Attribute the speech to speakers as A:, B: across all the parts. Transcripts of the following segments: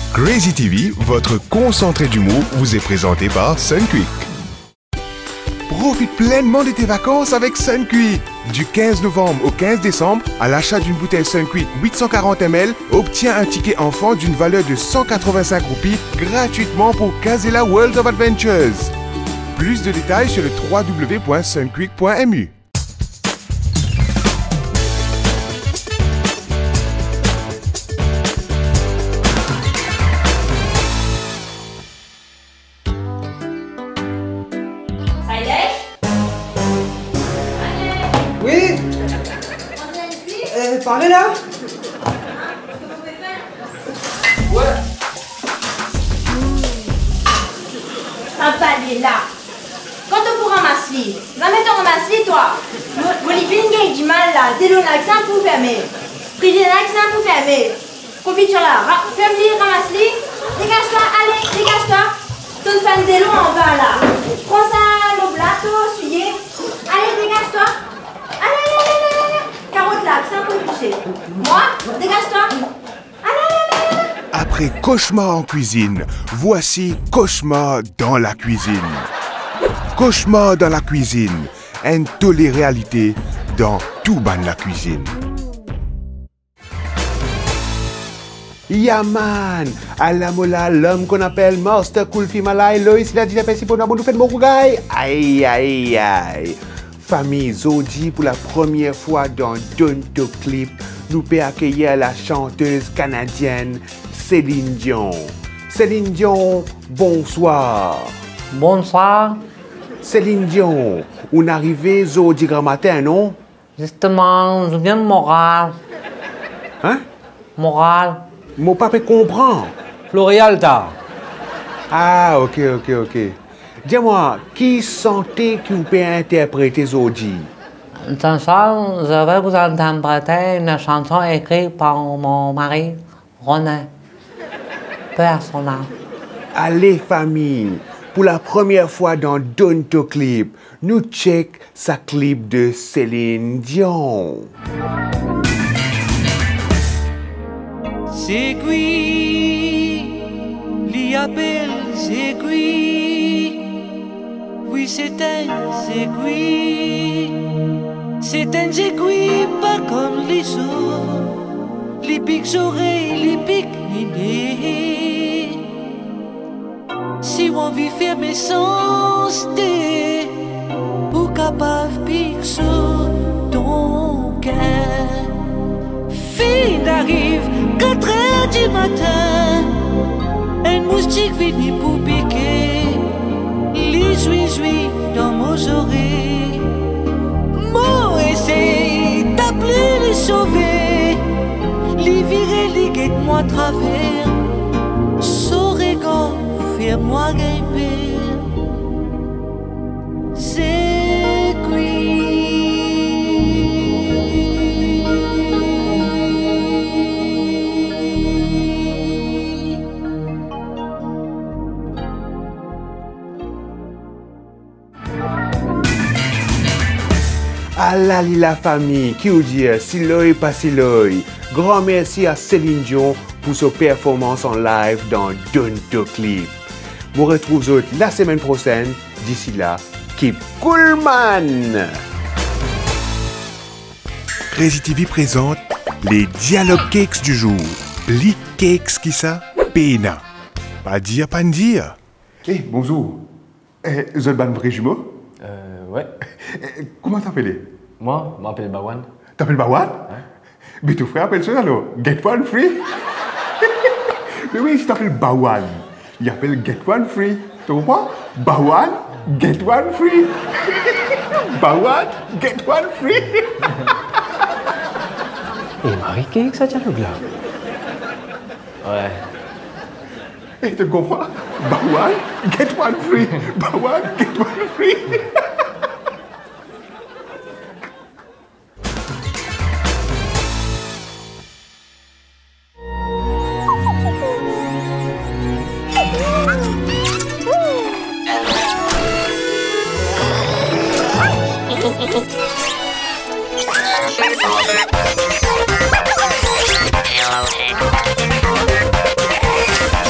A: Crazy TV, votre concentré d'humour, vous est présenté par Sunquick. Profite pleinement de tes vacances avec Sunquick. Du 15 novembre au 15 décembre, à l'achat d'une bouteille Sunquick 840 ml, obtiens un ticket enfant d'une valeur de 185 roupies gratuitement pour Casella World of Adventures. Plus de détails sur le www.sunquick.mu.
B: Oui. Parlez là. Ouais.
C: Sympa, il est là. Quand on vous ramasse-li, va mettre en ramasse-li, toi. Olivier Nguyen du mal là, dès le accent pour fermer. Pris l'accent pour fermer. Confiture là, ferme-li, ramasse-li. Dégage-toi, allez, dégage-toi. Ton fan d'élo en bas là. Prends ça, le blato, essuyez. Allez, dégage-toi. Allez. Carotte là, accent pour pousser. Moi, dégage-toi. Allez.
A: Après cauchemar en cuisine, voici cauchemar dans la cuisine. Cauchemar dans la cuisine, une télé-réalité dans tout ban la cuisine.
D: Yaman, à la mola, l'homme qu'on appelle Master Kulfi Malay, Loïs, il a dit merci pour nous faire mon gougaï. Aïe. Famille Zodi, pour la première fois dans Donto Clip, nous peut accueillir la chanteuse canadienne Céline Dion. Céline Dion, bonsoir.
E: Bonsoir.
D: Céline Dion, on est arrivé Zodi grand matin, non?
E: Justement, je viens de Montréal.
D: Hein?
E: Montréal.
D: Mon papa comprend.
E: Florialta.
D: Ah, ok. Dis-moi, qui sentait que vous pouvez interpréter Zodi?
E: Ce soir, je vais vous interpréter une chanson écrite par mon mari, René. Personnel.
D: Allez, famille, pour la première fois dans Donto Clip, nous check sa clip de Céline Dion.
F: C'est qui, l'y appelle, c'est qui. Oui, c'est un aiguille, pas comme les autres, les pics oreilles, les pics idées. Si on vit fermer sens, t'es ou capable pique sur ton cœur. Fin arrive, 4 heures du matin, un moustique venu pour piquer. Les jouis dans mes oreilles. Moi essaye d'appeler les sauver. Les virer, les guettes-moi travers. Saurégan, fais-moi grimper. C'est qui?
D: Alali la famille, qui vous dit Siloy pas Siloy. Grand merci à Céline Dion pour sa performance en live dans Donto Clip. Vous retrouvez la semaine prochaine. D'ici là, keep cool man.
A: Crazy TV présente les Dialogue Cakes du jour. Les cakes qui ça? Pena. Pas dire.
G: Bonjour. Vous êtes ban vrai jumeau?
H: Ouais.
G: Comment t'appelles?
H: Moi, je m'appelle Bawan.
G: T'appelles Bawan?
H: Ouais.
G: Mais ton frère appelle ça alors? Get one free? Mais oui, si t'appelles Bawan, il appelle Get one free. Tu comprends? Bawan, get one free. Bawan, get one free.
H: Et Marie, qu'est-ce que ça dialogue là? Ouais.
G: Et tu comprends? Bawan, get one free. Bawan, get one free.
I: Hello,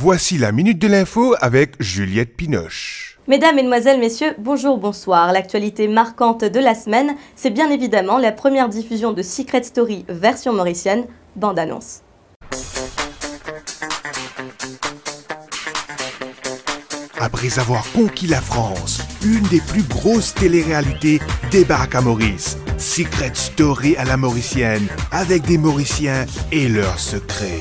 A: Voici la Minute de l'Info avec Juliette Pinoche.
B: Mesdames, Mesdemoiselles, Messieurs, bonjour, bonsoir. L'actualité marquante de la semaine, c'est bien évidemment la première diffusion de Secret Story version mauricienne, bande-annonce.
A: Après avoir conquis la France, une des plus grosses téléréalités débarque à Maurice. Secret Story à la mauricienne, avec des Mauriciens et leurs secrets.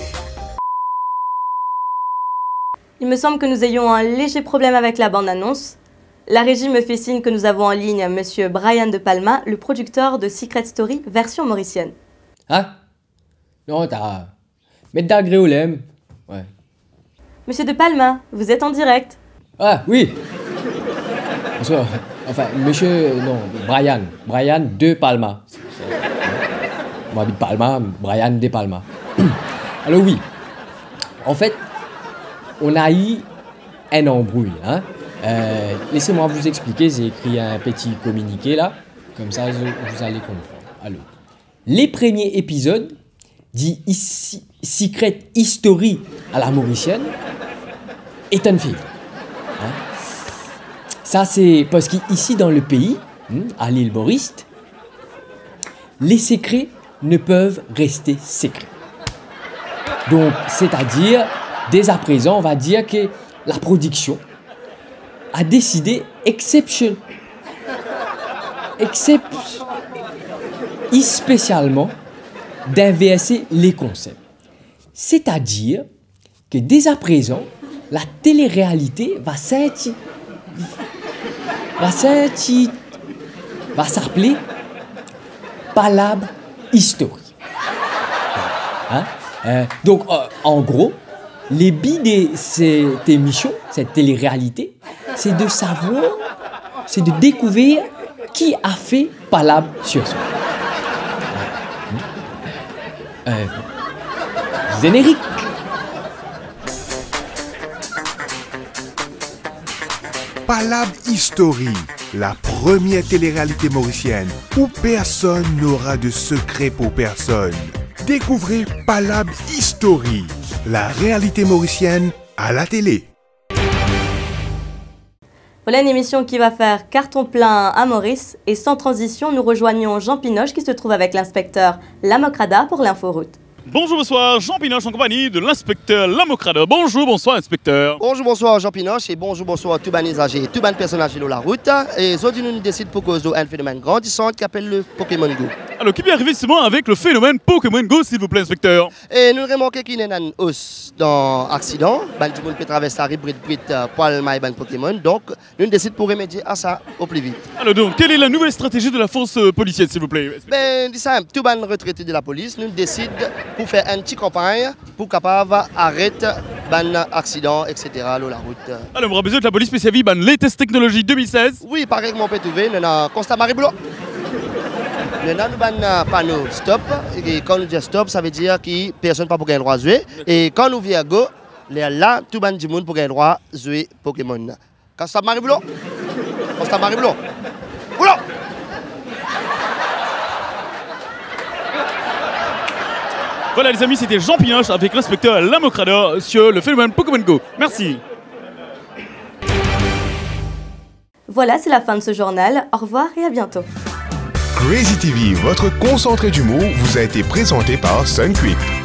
B: Il me semble que nous ayons un léger problème avec la bande-annonce. La régie me fait signe que nous avons en ligne Monsieur Brian De Palma, le producteur de Secret Story version mauricienne.
I: Hein? Non, t'as... Mettre d'agréolème. Ouais.
B: Monsieur De Palma, vous êtes en direct.
I: Ah, oui. Bonsoir. Enfin, monsieur... Non, Brian. Brian De Palma. Moi, habite Palma, Brian De Palma. Alors oui. En fait... On a eu un embrouille. Hein? Laissez-moi vous expliquer, j'ai écrit un petit communiqué là, comme ça vous allez comprendre. Alors, les premiers épisodes, dit ici, Secret History à la mauricienne, est un film. Hein? Ça c'est parce qu'ici dans le pays, à l'île Maurice, les secrets ne peuvent rester secrets. Donc, c'est-à-dire... Dès à présent, on va dire que la production a décidé spécialement d'inverser les concepts. C'est-à-dire que dès à présent, la télé-réalité va s'appeler Palabre History. Hein? Donc, en gros, les billes de cette émission, cette télé-réalité, c'est de savoir, c'est de découvrir qui a fait Palabre sur soi. Générique.
A: Palabre History, la première télé-réalité mauricienne où personne n'aura de secret pour personne. Découvrez Palabre History, la réalité mauricienne à la télé.
B: Voilà une émission qui va faire carton plein à Maurice. Et sans transition, nous rejoignons Jean Pinoche qui se trouve avec l'inspecteur Lamocrada pour l'inforoute.
J: Bonjour, bonsoir, Jean Pinoche en compagnie de l'inspecteur Lamocrada. Bonjour, bonsoir, inspecteur.
K: Bonjour, bonsoir, Jean Pinoche et bonjour, bonsoir, tout ban usagers, tout ban personnage de la route. Et aujourd'hui, nous décidons pour cause d'un phénomène grandissant qui s'appelle le Pokémon Go.
J: Alors, qui peut arriver justement avec le phénomène Pokémon Go, s'il vous plaît, inspecteur?
K: Et nous remarquons qu'il y a une hausse dans l'accident. Tout le monde peut traverser la rue poil maille ban Pokémon. Donc, nous décidons pour remédier à ça au plus vite.
J: Alors, donc, quelle est la nouvelle stratégie de la force policière, s'il vous plaît?
K: Ben, dis simple, tout ban retraité de la police, nous décidons pour faire un petit campagne pour capable arrêter ban accident, etc. la route.
J: Alors, on aura besoin de la police spécialisée ban latest technologie 2016.
K: Oui, pareil que mon peut trouver, nous avons constat Marie-Boulot. Nous avons un panneau stop. Et quand nous disons stop, ça veut dire que personne n'a pas le droit de jouer. Et quand nous venons à go, là, tout le monde pour le droit de jouer Pokémon. Constat Marie-Boulot. Constat Marie-Boulot. Boulot.
J: Voilà les amis, c'était Jean Pinoche avec l'inspecteur Lamocrada sur le phénomène Pokémon Go. Merci.
B: Voilà, c'est la fin de ce journal. Au revoir et à bientôt.
A: Crazy TV, votre concentré d'humour, vous a été présenté par Sunquick.